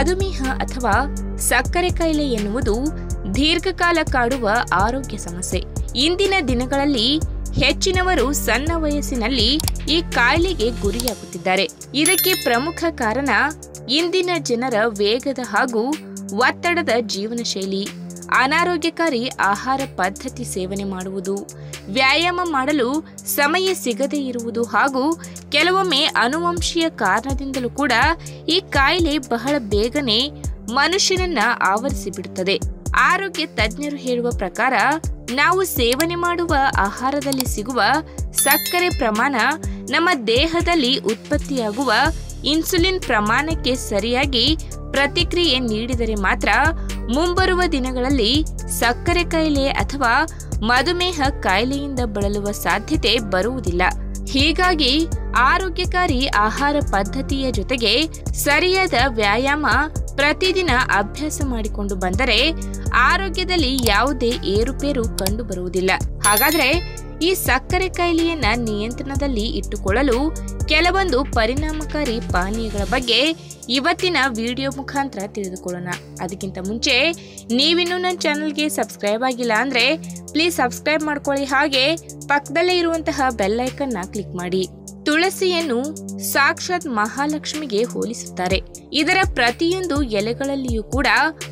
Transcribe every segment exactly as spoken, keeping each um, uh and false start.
ಮಧುಮೇಹ ಅಥವಾ ಸಕ್ಕರೆ ಕಾಯಿಲೆ ಎನ್ನುವುದು ದೀರ್ಘಕಾಲ ಕಾಡುವ ಆರೋಗ್ಯ ಸಮಸ್ಯೆ. ಇಂದಿನ ದಿನಗಳಲ್ಲಿ ಹೆಚ್ಚಿನವರು ಸಣ್ಣ ವಯಸ್ಸಿನಲ್ಲಿ ಈ ಕಾಯಿಲೆಗೆ ಗುರಿಯಾಗುತ್ತಿದ್ದಾರೆ. ಇದಕ್ಕೆ ಪ್ರಮುಖ ಕಾರಣ ಇಂದಿನ ಜನರ ವೇಗದ ಹಾಗೂ ಒತ್ತಡದ ಜೀವನ ಶೈಲಿ, ಅನಾರೋಗ್ಯಕಾರಿ ಆಹಾರ ಪದ್ಧತಿ ಸೇವನೆ ಮಾಡುವುದು, ವ್ಯಾಯಾಮ ಮಾಡಲು ಸಮಯ ಸಿಗದೇ ಇರುವುದು ಹಾಗೂ ಕೆಲವೊಮ್ಮೆ ಅನುವಂಶೀಯ ಕಾರಣದಿಂದಲೂ ಕೂಡ ಈ ಕಾಯಿಲೆ ಬಹಳ ಬೇಗನೆ ಮನುಷ್ಯನನ್ನ ಆವರಿಸಿಬಿಡುತ್ತದೆ. ಆರೋಗ್ಯ ತಜ್ಞರು ಹೇಳುವ ಪ್ರಕಾರ ನಾವು ಸೇವನೆ ಮಾಡುವ ಆಹಾರದಲ್ಲಿ ಸಿಗುವ ಸಕ್ಕರೆ ಪ್ರಮಾಣ ನಮ್ಮ ದೇಹದಲ್ಲಿ ಉತ್ಪತ್ತಿಯಾಗುವ ಇನ್ಸುಲಿನ್ ಪ್ರಮಾಣಕ್ಕೆ ಸರಿಯಾಗಿ ಪ್ರತಿಕ್ರಿಯೆ ನೀಡಿದರೆ ಮಾತ್ರ ಮುಂಬರುವ ದಿನಗಳಲ್ಲಿ ಸಕ್ಕರೆ ಕಾಯಿಲೆ ಅಥವಾ ಮಧುಮೇಹ ಕಾಯಿಲೆಯಿಂದ ಬಳಲುವ ಸಾಧ್ಯತೆ ಬರುವುದಿಲ್ಲ. ಹೀಗಾಗಿ ಆರೋಗ್ಯಕಾರಿ ಆಹಾರ ಪದ್ಧತಿಯ ಜೊತೆಗೆ ಸರಿಯಾದ ವ್ಯಾಯಾಮ ಪ್ರತಿದಿನ ಅಭ್ಯಾಸ ಮಾಡಿಕೊಂಡು ಬಂದರೆ ಆರೋಗ್ಯದಲ್ಲಿ ಯಾವುದೇ ಏರುಪೇರು ಕಂಡು ಬರುವುದಿಲ್ಲ. ಹಾಗಾದ್ರೆ ಈ ಸಕ್ಕರೆ ಕಾಯಿಲೆಯನ್ನ ನಿಯಂತ್ರಣದಲ್ಲಿ ಇಟ್ಟುಕೊಳ್ಳಲು ಕೆಲವೊಂದು ಪರಿಣಾಮಕಾರಿ ಪಾನೀಯಗಳ ಬಗ್ಗೆ ಇವತ್ತಿನ ವಿಡಿಯೋ ಮುಖಾಂತರ ತಿಳಿದುಕೊಳ್ಳೋಣ. ಅದಕ್ಕಿಂತ ಮುಂಚೆ ನೀವಿನ್ನೂ ನನ್ನ ಚಾನಲ್ಗೆ ಸಬ್ಸ್ಕ್ರೈಬ್ ಆಗಿಲ್ಲ ಅಂದ್ರೆ ಪ್ಲೀಸ್ ಸಬ್ಸ್ಕ್ರೈಬ್ ಮಾಡ್ಕೊಳ್ಳಿ, ಹಾಗೆ ಪಕ್ಕದಲ್ಲೇ ಇರುವಂತಹ ಬೆಲ್ ಐಕನ್ ನ ಕ್ಲಿಕ್ ಮಾಡಿ. ತುಳಸಿಯನ್ನು ಸಾಕ್ಷಾತ್ ಮಹಾಲಕ್ಷ್ಮಿಗೆ ಹೋಲಿಸುತ್ತಾರೆ. ಇದರ ಪ್ರತಿಯೊಂದು ಎಲೆಗಳಲ್ಲಿಯೂ ಕೂಡ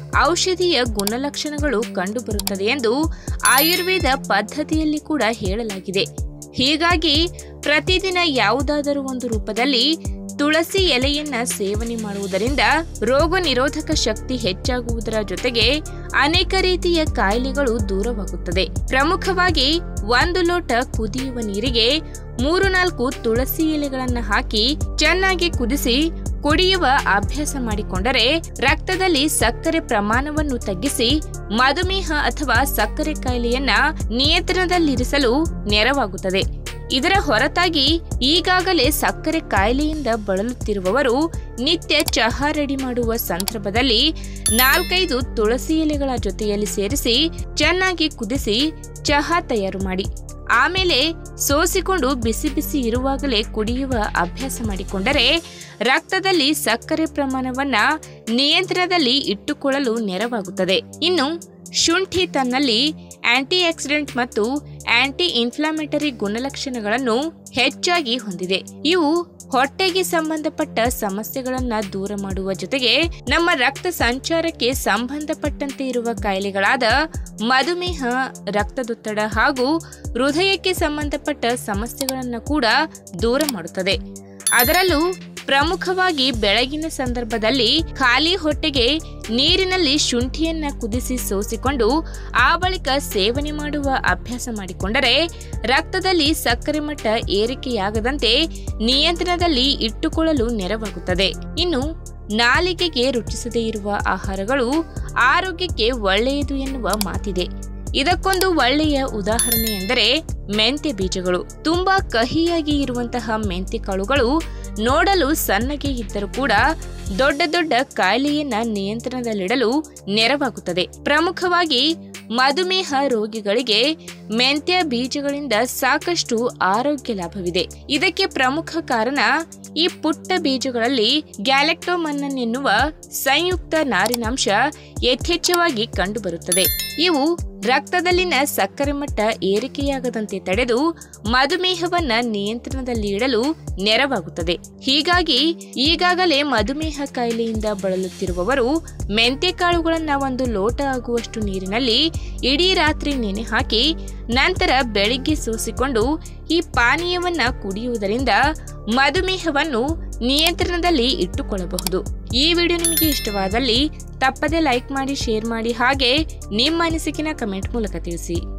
ಔಷಧೀಯ ಗುಣಲಕ್ಷಣಗಳು ಕಂಡುಬರುತ್ತದೆ ಎಂದು ಆಯುರ್ವೇದ ಪದ್ಧತಿಯಲ್ಲಿ ಕೂಡ ಹೇಳಲಾಗಿದೆ. ಹೀಗಾಗಿ ಪ್ರತಿದಿನ ಯಾವುದಾದರೂ ಒಂದು ರೂಪದಲ್ಲಿ ತುಳಸಿ ಎಲೆಯನ್ನ ಸೇವನೆ ಮಾಡುವುದರಿಂದ ರೋಗ ನಿರೋಧಕ ಶಕ್ತಿ ಹೆಚ್ಚಾಗುವುದರ ಜೊತೆಗೆ ಅನೇಕ ರೀತಿಯ ಕಾಯಿಲೆಗಳು ದೂರವಾಗುತ್ತದೆ. ಪ್ರಮುಖವಾಗಿ ಒಂದು ಲೋಟ ಕುದಿಯುವ ನೀರಿಗೆ ಮೂರು ನಾಲ್ಕು ತುಳಸಿ ಎಲೆಗಳನ್ನ ಹಾಕಿ ಚೆನ್ನಾಗಿ ಕುದಿಸಿ ಕುಡಿಯುವ ಅಭ್ಯಾಸ ಮಾಡಿಕೊಂಡರೆ ರಕ್ತದಲ್ಲಿ ಸಕ್ಕರೆ ಪ್ರಮಾಣವನ್ನು ತಗ್ಗಿಸಿ ಮಧುಮೇಹ ಅಥವಾ ಸಕ್ಕರೆ ಕಾಯಿಲೆಯನ್ನ ನಿಯಂತ್ರಣದಲ್ಲಿರಿಸಲು ನೆರವಾಗುತ್ತದೆ. ಇದರ ಹೊರತಾಗಿ ಈಗಾಗಲೇ ಸಕ್ಕರೆ ಕಾಯಿಲೆಯಿಂದ ಬಳಲುತ್ತಿರುವವರು ನಿತ್ಯ ಚಹಾ ರೆಡಿ ಮಾಡುವ ಸಂದರ್ಭದಲ್ಲಿ ನಾಲ್ಕೈದು ತುಳಸಿ ಎಲೆಗಳ ಜೊತೆಯಲ್ಲಿ ಸೇರಿಸಿ ಚೆನ್ನಾಗಿ ಕುದಿಸಿ ಚಹಾ ತಯಾರು ಮಾಡಿ ಆಮೇಲೆ ಸೋಸಿಕೊಂಡು ಬಿಸಿ ಬಿಸಿ ಇರುವಾಗಲೇ ಕುಡಿಯುವ ಅಭ್ಯಾಸ ಮಾಡಿಕೊಂಡರೆ ರಕ್ತದಲ್ಲಿ ಸಕ್ಕರೆ ಪ್ರಮಾಣವನ್ನ ನಿಯಂತ್ರಣದಲ್ಲಿ ಇಟ್ಟುಕೊಳ್ಳಲು ನೆರವಾಗುತ್ತದೆ. ಇನ್ನು ಶುಂಠಿ ತನ್ನಲ್ಲಿ ಆಂಟಿ ಆಕ್ಸಿಡೆಂಟ್ ಮತ್ತು ಆಂಟಿ ಇನ್ಫ್ಲಾಮೇಟರಿ ಗುಣಲಕ್ಷಣಗಳನ್ನು ಹೆಚ್ಚಾಗಿ ಹೊಂದಿದೆ. ಇವು ಹೊಟ್ಟೆಗೆ ಸಂಬಂಧಪಟ್ಟ ಸಮಸ್ಯೆಗಳನ್ನ ದೂರ ಮಾಡುವ ಜೊತೆಗೆ ನಮ್ಮ ರಕ್ತ ಸಂಚಾರಕ್ಕೆ ಸಂಬಂಧಪಟ್ಟಂತೆ ಇರುವ ಕಾಯಿಲೆಗಳಾದ ಮಧುಮೇಹ, ರಕ್ತದೊತ್ತಡ ಹಾಗೂ ಹೃದಯಕ್ಕೆ ಸಂಬಂಧಪಟ್ಟ ಸಮಸ್ಯೆಗಳನ್ನ ಕೂಡ ದೂರ ಮಾಡುತ್ತದೆ. ಅದರಲ್ಲೂ ಪ್ರಮುಖವಾಗಿ ಬೆಳಗಿನ ಸಂದರ್ಭದಲ್ಲಿ ಖಾಲಿ ಹೊಟ್ಟೆಗೆ ನೀರಿನಲ್ಲಿ ಶುಂಠಿಯನ್ನ ಕುದಿಸಿ ಸೋಸಿಕೊಂಡು ಆ ಬಳಿಕ ಸೇವನೆ ಮಾಡುವ ಅಭ್ಯಾಸ ಮಾಡಿಕೊಂಡರೆ ರಕ್ತದಲ್ಲಿ ಸಕ್ಕರೆ ಮಟ್ಟ ಏರಿಕೆಯಾಗದಂತೆ ನಿಯಂತ್ರಣದಲ್ಲಿ ಇಟ್ಟುಕೊಳ್ಳಲು ನೆರವಾಗುತ್ತದೆ. ಇನ್ನು ನಾಲಿಗೆಗೆ ರುಚಿಸದೇ ಇರುವ ಆಹಾರಗಳು ಆರೋಗ್ಯಕ್ಕೆ ಒಳ್ಳೆಯದು ಎನ್ನುವ ಮಾತಿದೆ. ಇದಕ್ಕೊಂದು ಒಳ್ಳೆಯ ಉದಾಹರಣೆ ಎಂದರೆ ಮೆಂತ್ಯ ಬೀಜಗಳು. ತುಂಬಾ ಕಹಿಯಾಗಿ ಇರುವಂತಹ ಮೆಂತ್ಯ ಕಾಳುಗಳು ನೋಡಲು ಸಣ್ಣಗೆ ಇದ್ದರೂ ಕೂಡ ದೊಡ್ಡ ದೊಡ್ಡ ಕಾಯಿಲೆಯನ್ನ ನಿಯಂತ್ರಣದಲ್ಲಿಡಲು ನೆರವಾಗುತ್ತದೆ. ಪ್ರಮುಖವಾಗಿ ಮಧುಮೇಹ ರೋಗಿಗಳಿಗೆ ಮೆಂತ್ಯ ಬೀಜಗಳಿಂದ ಸಾಕಷ್ಟು ಆರೋಗ್ಯ ಲಾಭವಿದೆ. ಇದಕ್ಕೆ ಪ್ರಮುಖ ಕಾರಣ ಈ ಪುಟ್ಟ ಬೀಜಗಳಲ್ಲಿ ಗ್ಯಾಲೆಕ್ಟೋಮನ್ನನ್ ಎನ್ನುವ ಸಂಯುಕ್ತ ನಾರಿನಾಂಶ ಯಥೇಚ್ಛವಾಗಿ ಕಂಡುಬರುತ್ತದೆ. ಇವು ರಕ್ತದಲ್ಲಿನ ಸಕ್ಕರೆ ಮಟ್ಟ ಏರಿಕೆಯಾಗದಂತೆ ತಡೆದು ಮಧುಮೇಹವನ್ನ ನಿಯಂತ್ರಣದಲ್ಲಿ ಇಡಲು ನೆರವಾಗುತ್ತದೆ. ಹೀಗಾಗಿ ಈಗಾಗಲೇ ಮಧುಮೇಹ ಕಾಯಿಲೆಯಿಂದ ಬಳಲುತ್ತಿರುವವರು ಮೆಂತ್ಯ ಕಾಳುಗಳನ್ನ ಒಂದು ಲೋಟ ಆಗುವಷ್ಟು ನೀರಿನಲ್ಲಿ ಇಡೀ ರಾತ್ರಿ ನೆನೆ ಹಾಕಿ ನಂತರ ಬೆಳಿಗ್ಗೆ ಸೋಸಿಕೊಂಡು ಈ ಪಾನೀಯವನ್ನ ಕುಡಿಯುವುದರಿಂದ ಮಧುಮೇಹವನ್ನು ನಿಯಂತ್ರಣದಲ್ಲಿ ಇಟ್ಟುಕೊಳ್ಳಬಹುದು. ಈ ವಿಡಿಯೋ ನಿಮಗೆ ಇಷ್ಟವಾದಲ್ಲಿ ತಪ್ಪದೆ ಲೈಕ್ ಮಾಡಿ, ಶೇರ್ ಮಾಡಿ, ಹಾಗೆ ನಿಮ್ಮ ಅನಿಸಿಕೆನ ಕಮೆಂಟ್ ಮೂಲಕ ತಿಳಿಸಿ.